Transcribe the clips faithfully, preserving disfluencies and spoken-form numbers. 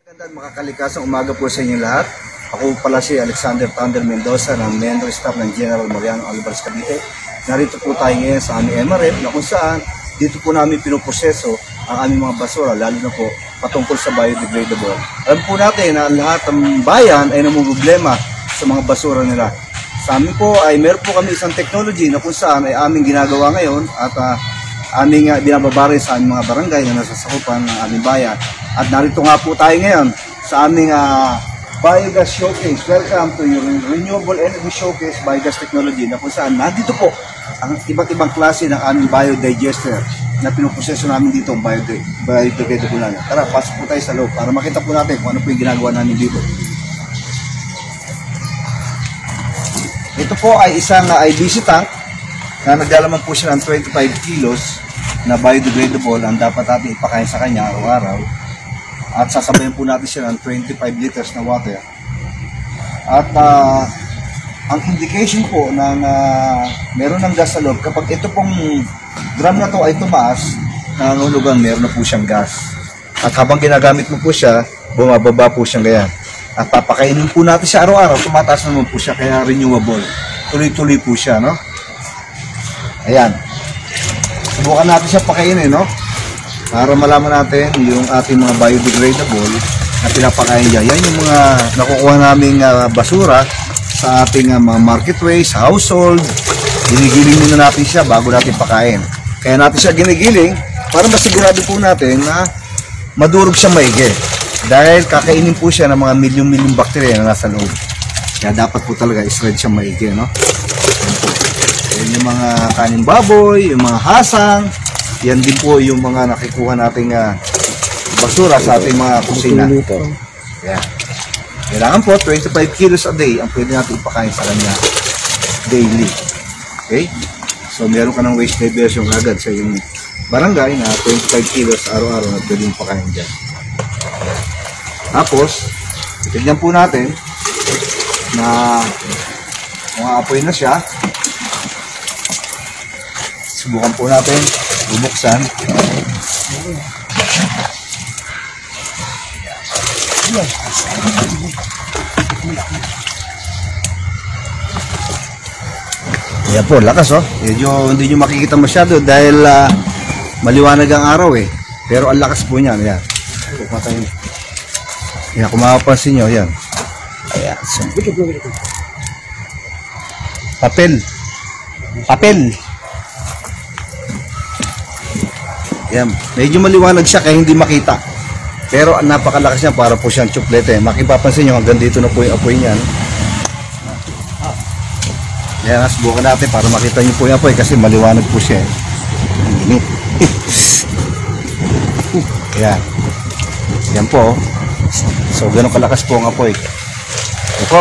Magandang makakalikasang umaga po sa inyo lahat. Ako pala si Alexander Thunder Mendoza ng Member Staff ng General Mariano Alvarez Cavite. Narito po tayo ngayon sa aming M R F na kung saan dito po namin pinoproseso ang aming mga basura, lalo na po patungkol sa biodegradable. Alam po natin na lahat ng bayan ay namumroblema sa mga basura nila. Sa amin po ay meron po kami isang technology na kung saan ay aming ginagawa ngayon at uh, aming uh, binababari sa aming mga barangay na nasasakupan ng aming bayan. At narito nga po tayo ngayon sa aming uh, Biogas Showcase. Welcome to your Renewable Energy Showcase Biogas Technology na kung saan nandito po ang iba't ibang klase ng aming biodigester na pinuproseso namin dito, biodegradable na. Tara, pasok po tayo sa loob para makita po natin kung ano po yung ginagawa namin dito. Ito po ay isang uh, I B C tank na naglalaman po siya ng twenty-five kilos na biodegradable ang dapat natin ipakain sa kanya araw-araw. At sasabayan po natin siya ng twenty-five liters na water. At uh, ang indication po ng uh, meron ng gas sa loob, kapag ito pong drum na to ay tumaas, nangangulugan meron na po siyang gas. At habang ginagamit mo po siya, bumababa po siyang ganyan. At papakainin po natin siya araw-araw, tumataas naman po siya, kaya renewable. Tuloy-tuloy po siya, no? Ayan. Subukan natin siya pakainin, no? Para malaman natin yung ating mga biodegradable na pinapakain dyan. Yan yung mga nakukuha naming uh, basura sa ating uh, mga marketways, household. Ginigiling muna natin siya bago natin pakain. Kaya natin siya ginigiling para masigurado po natin na madurog siya maigi. Dahil kakainin po siya ng mga milyong-milyong bakterya na nasa loob. Kaya dapat po talaga is-red siya maigi, no? Yan po. Yan yung mga kaning baboy, yung mga hasang. Yan din po yung mga nakikuha nating uh, basura sa ating mga kusina. Yan. Kailangan po twenty-five kilos a day ang pwede natin ipakain sa kanya daily. Okay? So meron ka ng waste diversion agad sa yung barangay na twenty-five kilos araw-araw na pwede ipakain dyan. Tapos, tignan po natin na umaapoy na siya. Subukan po natin bubuksan. Ayan po, lakas oh. Medyo hindi nyo makikita masyado dahil uh, maliwanag ang araw eh. Pero ang lakas po niyan. Ayan. Ayan, kung makapansin nyo, ayan. Ayan. So, papel. Papel. Yan, medyo maliwanag siya kaya hindi makita. Pero napakalakas niya, para po siyang tsuplete. Makipapansin nyo, hanggang dito na po yung apoy niyan. Yan, subukan natin para makita nyo po yung apoy kasi maliwanag po siya. Ang init. Yan. Yan po. So, ganun kalakas po ang apoy. Ito po.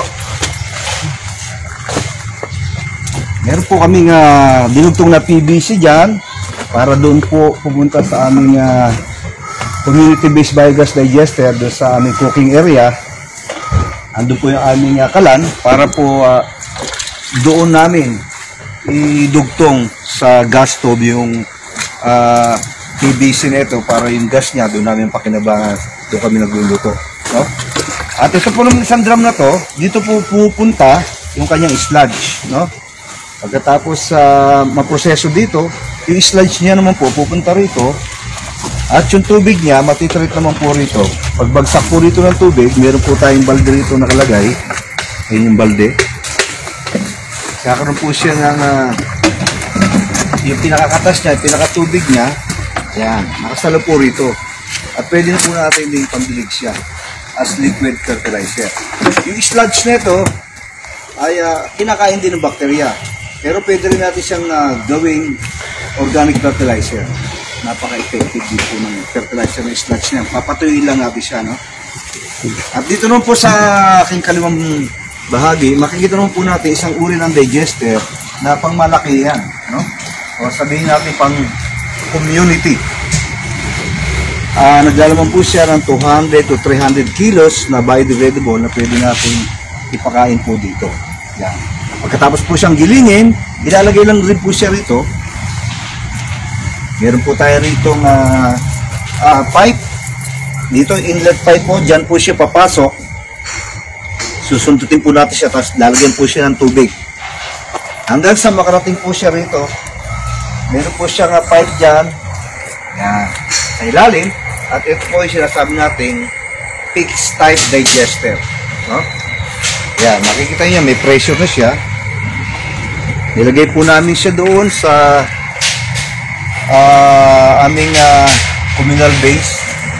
Meron po kaming uh, dinugtong na P V C dyan. Para doon po pumunta sa aming uh, community-based biogas digester doon sa aming cooking area. Andun po yung aming uh, kalan para po uh, doon namin idugtong sa gas stove yung uh, P V C nito para yung gas niya doon namin pakinabangan. Doon kami nagluluto. No? At ito po naman isang drum na to, dito po pupunta yung kanyang sludge. No? Pagkatapos uh, maproseso dito, yung sludge niya naman po pupunta rito at yung tubig niya matitreat naman po rito. Pagbagsak po rito ng tubig, meron po tayong balde rito nakalagay. Ayun yung balde. Kakaroon po siya ng uh, yung pinakakatas niya, yung pinakatubig niya. Yan, nakasalo po rito. At pwede na po natin din pambilig siya as liquid fertilizer. Yung sludge nito ay uh, kinakain din ng bakterya. Pero pwede rin natin siyang uh, gawing organic fertilizer. Napaka-effective din po ng fertilizer ng sludge niya. Papatuyin lang natin siya, no? At dito naman po sa aking kaliwang bahagi, makikita naman po natin isang uri ng digester na pang malaki yan, no? O sabihin natin pang community. Uh, naglalaman po siya ng two hundred to three hundred kilos na biodegradable na pwede natin ipakain po dito. Yan. Pagkatapos po siyang gilingin, ilalagay lang rin po siya rito. Meron po tayo rito ng uh, uh, pipe Dito inlet pipe po, dyan po siya papasok. Susundutin po natin siya, tapos lalagyan po siya ng tubig. Hanggang sa makarating po siya rito, meron po siyang uh, pipe dyan. Yan, sa ilalim. At ito po yung sinasabi nating fixed type digester. No? Yan, makikita niya, may pressure na siya. Nilagay po namin siya doon sa uh, aming uh, communal base.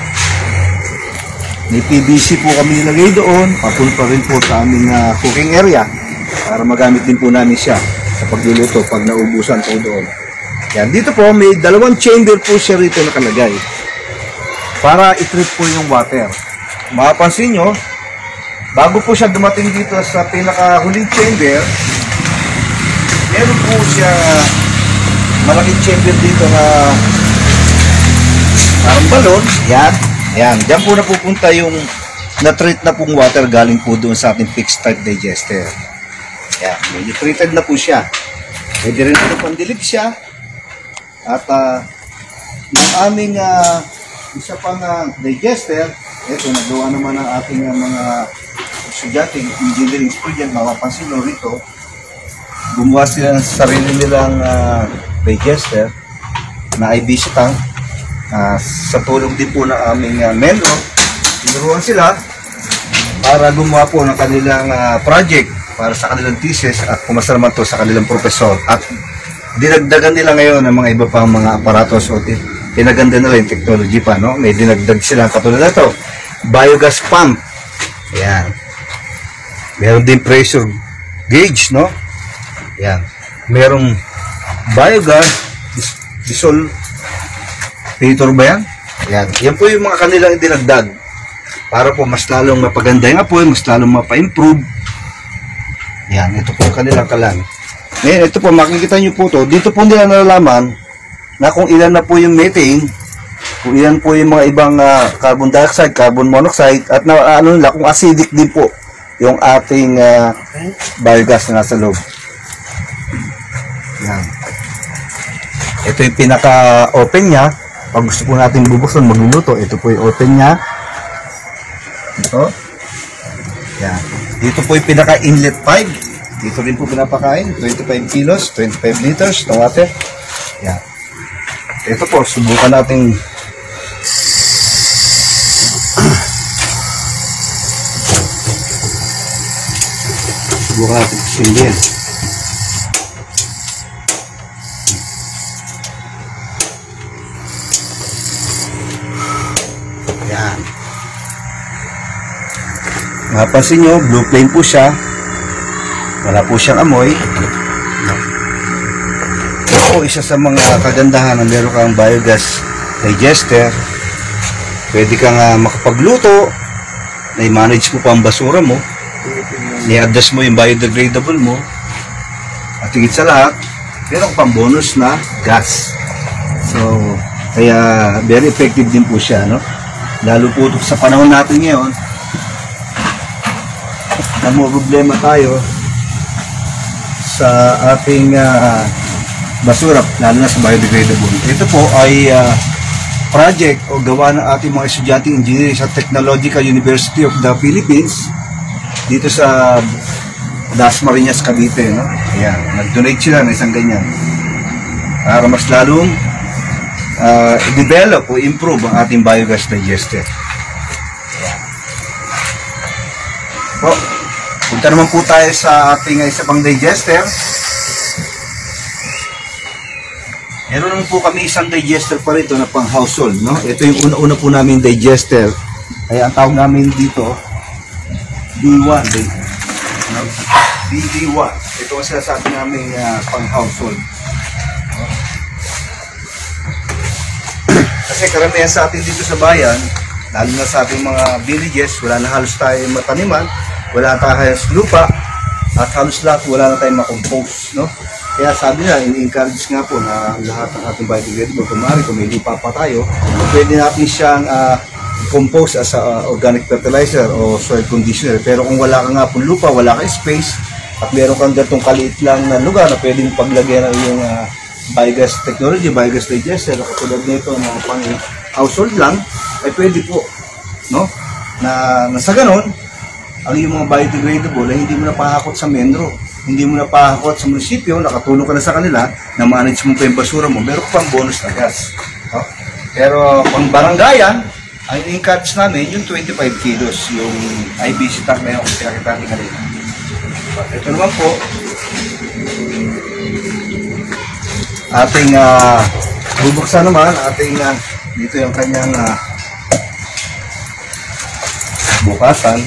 May P V C po kami nilagay doon, papunta rin po sa aming uh, cooking area para magamit din po namin siya sa pagluluto pag naubusan po doon. Yan, dito po may dalawang chamber po siya rito nakalagay para i-treat po yung water. Mapapansin nyo, bago po siya dumating dito sa pinakahuling chamber, meron po siya malaking chamber dito na parang balon. Yan. Yan. Diyan po napupunta yung na-treat na pong water galing po doon sa ating fixed type digester. Yan. Medyo treated na po siya. Pwede rin po pandilig siya. At uh, yung aming uh, isa pang uh, digester, ito, nagawa naman ang ating uh, mga estudyante, engineering student, mapapansin nyo rito, gumawa sila ng sarili nilang uh, digester na I B C tank. Uh, sa tulong din po ng aming uh, mentor, tinuruan sila para gumawa po ng kanilang uh, project para sa kanilang thesis at pumasa naman to sa kanilang professor. At dinagdagan nila ngayon ng mga iba pang mga aparatos o pinaganda nila yung technology pa, no? May dinagdag sila katulad na ito, biogas pump. Ayan. Meron din pressure gauge, no? Ayan. Merong biogas dis dissolve Peter ba yan? Yan. Yan po yung mga kanilang dinagdag para po mas lalong mapaganda yung apoy, mas lalong mapa-improve. Yan. Ito po kanilang kalan. Ngayon, ito po, makikita nyo po to. Dito po nila nalalaman na kung ilan na po yung methane, kung ilan po yung mga ibang uh, carbon dioxide, carbon monoxide, at na, ano nila, kung acidic din po yung ating uh, biogas na nasa loob. Yan. Ito yung pinaka-open niya. Pag gusto po natin bubuksan, magluluto, ito po yung open niya. Ito. Yan. Dito po yung pinaka-inlet pipe. Dito rin po pinapakain. twenty-five kilos, twenty-five liters na water. Yan. Ito po, subukan natin. Subukan natin sindihan. Yan. Mapapansin nyo, blue flame po siya. Wala po siyang amoy. Ito po isa sa mga kagandahan na meron kang biogas digester. Pwede kang uh, makapagluto. Na-manage mo pa ang basura mo. Ni-adjust mo yung biodegradable mo. At higit sa lahat, meron pang bonus na gas. So, kaya very effective din po siya, no? Lalo po sa panahon natin ngayon na mo problema tayo sa ating uh, basura, lalo na sa biodegradable. Ito po ay uh, project o gawa ng ating mga estudyante engineering sa Technological University of the Philippines dito sa Dasmariñas, Cavite, no? Ayan, nag-donate sila ng isang ganyan para mas lalong Uh, i-develop o improve ang ating biogas digester. Ayan. So, punta naman po tayo sa ating isa pang digester. Meron naman po kami isang digester pa rito na pang household, no? Ito yung una-una po namin digester. Kaya ang tawag namin dito D one, no? D D one. Ito ang sinasabi namin uh, pang household. Kasi karamihan sa atin dito sa bayan, lalo na sa ating mga villages, wala na halos tayong mataniman, wala na tayong lupa, at halos lahat wala na tayong makompose, no? Kaya sabi na, in-encourage nga po na lahat ng ating biodegradable, kumari kung may lupa pa tayo, pwede natin siyang uh, compose as a uh, organic fertilizer o soil conditioner. Pero kung wala ka nga po lupa, wala ka space, at meron kang gatong kaliit lang na lugar na pwedeng paglagyan ng iyong uh, biogas technology, biogas digester, katulad nito mga pang household lang, ay pwede po. no? Na, na sa ganon, ang yung mga biodegradable ay hindi mo na pahakot sa Menro, hindi mo na pahakot sa munisipyo, nakatulong ka na sa kanila, na manage mo pa yung basura mo, meron ka pang bonus na gas. No? Pero pang barangayan, ang encourage namin yung twenty-five kilos, yung I B C tank na yung pinakita natin kanina. Ito naman po, ating uh, bubuksan naman, ating uh, dito yung kanyang uh, bukasan.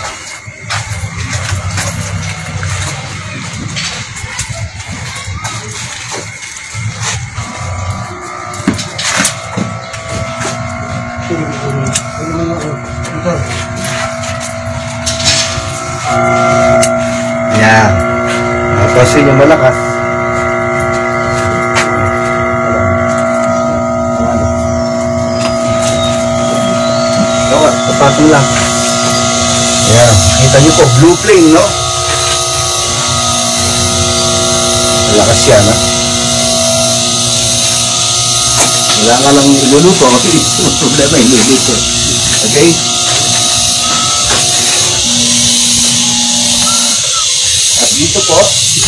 Ayan. Pasin yung malakas. Tapos lang. Ayan. Kita nyo po, blue flame, no? Malakas yan, ha? Wala nga lang iluluto. Problema, iluluto. Okay? At dito po,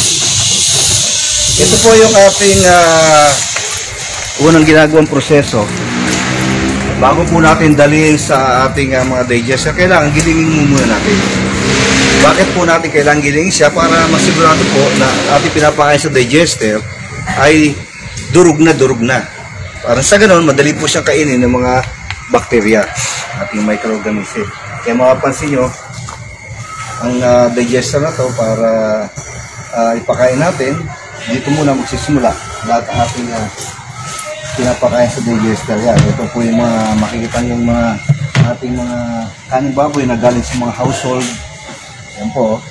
ito po yung ating uh, unang ginagawang proseso. Bago po natin dalhin sa ating uh, mga digester, kailangan gilingin mo muna natin. Bakit po natin kailangan gilingin siya? Para masigurado po na ating pinapakain sa digester ay durog na durog na. Para sa ganoon, madali po siyang kainin ng mga bakterya, ating microorganism. Kaya mapapansin nyo, ang uh, digester na to para uh, ipakain natin, dito muna magsisimula lahat ang ating uh, pinapakain sa digester. Yan, ito po yung mga makikita yung mga ating mga kaning baboy na galing sa mga household. Yan po.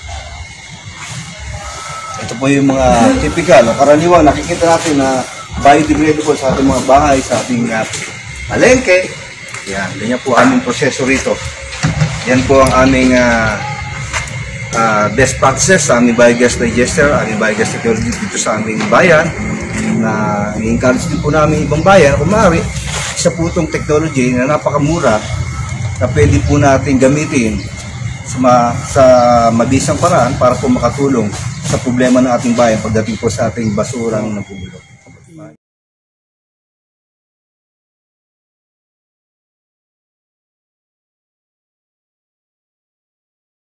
Ito po yung mga typical o karaniwang nakikita natin na biodegradable sa ating mga bahay, sa ating uh, palengke. Yan, ganyan po aming proseso rito. Yan po ang aming uh, uh, best practices sa aming biogas digester, aming biogas technology dito sa aming bayan, na i-encourage din po namin ibang bayan kung maaari. Isa po itong technology na napakamura na pwede po natin gamitin sa, ma sa mabisang paraan para po makatulong sa problema ng ating bayan pagdating po sa ating basurang nabubulok.